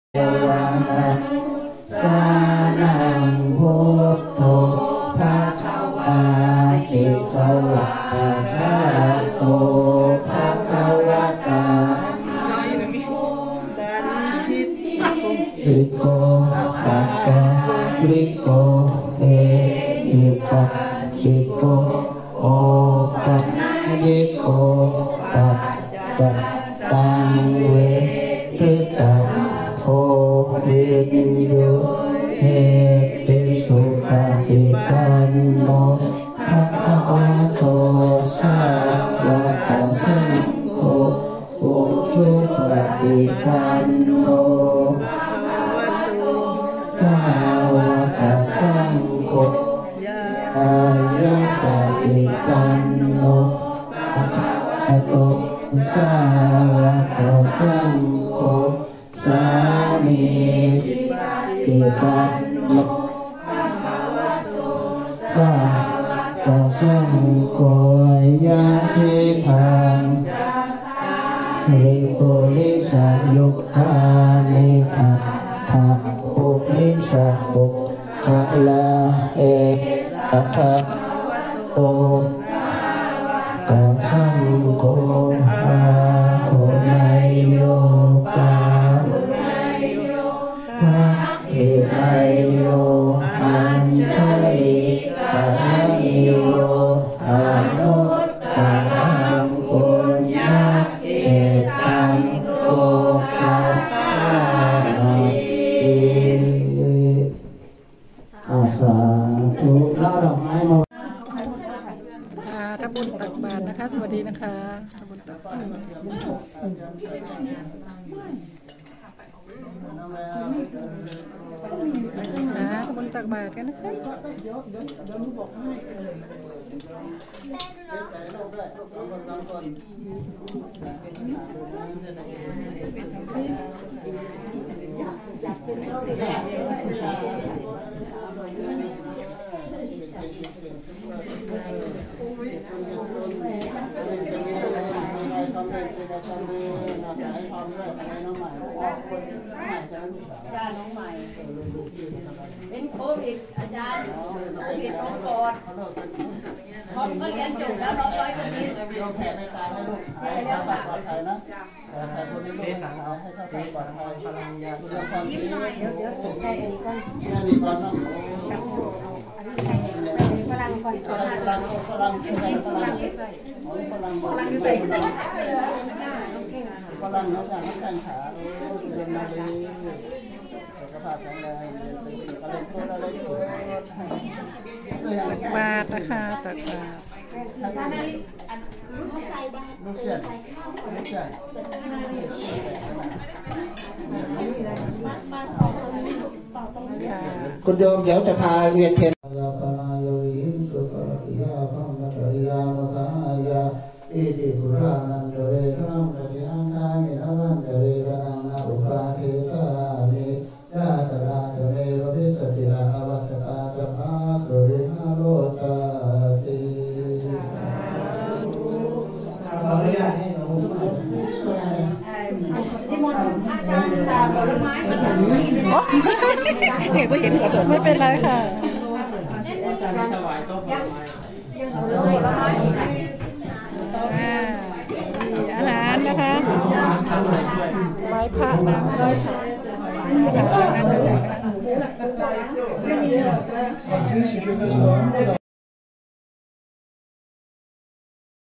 วังสานังพุทโธภะคะวาติสวะหะโตภะคะวะตาภิกขุปักกะภิกขุเอหิปัสสิโกโอปัสสิโกปัสสะตังเวทิตาโพธิโยเอติสุปฏิปันโนภะคะวะโตสาวกสังโฆอุชุปฏิปันโนสาวกสังโฆอายะปฏิปันโนภะคะวะโตสาวกสังโฆสามีติปันโนภะคะวะโตสาวกสังโฆยะทิทังริปุริสายุคานิอัตถะปุริสาปุคลาเออะคะโตตสังโฆภาโหนายโยกาภะอิไลโยอัญชลิกะนิโยอนุตตรังปุญญาเอตังโลกัสสามิอาสาธุแล้วดอกไม้มาทำบุญตักบาตรนะคะสวัสดีนะคะทำบุญตักบาตรทำบุญตักบาตรกันนะคะอาจารย์น้องใหม่เป็นโควิดอาจารย์โควิดน้องปอดคนก็เรียนจบแล้วเราไปคนนี้เราแผ่ไม่ตายให้ลูกหายแล้วปลอดภัยนะแต่คนนี้ลูกสาวให้เข้าไปปลอดภัยพลังยาเรื่องความดีเดี๋ยวใส่เองก่อนนี่ก่อนนะพลังก่อนพลังอยู่ไหนพลังอยู่ไหนพลังน้องการน้องการขาเดินมาเลยสุขภาพแข็งแรงอะไรตัวอะไรตัวตักบาตรนะคะตักบาตรลูกเสียนคุณโยมเดี๋ยวจะพาเวียนเทียนอิติปุรานันเตเรนังปฏิหังคามินาวันเตเรนังนาอุปาทิสามิยะตระเตเมวะพิสติอาวัตตาตมะสุริหโลตาสีขออนุญาตให้หนูสมัยที่มนต์อาจารย์ผลไม้มาจากนี้เห็นว่าเห็นกระจกไม่เป็นไรค่ะถวายต้นผลไม้อาหารนะคะไหว้พระนะ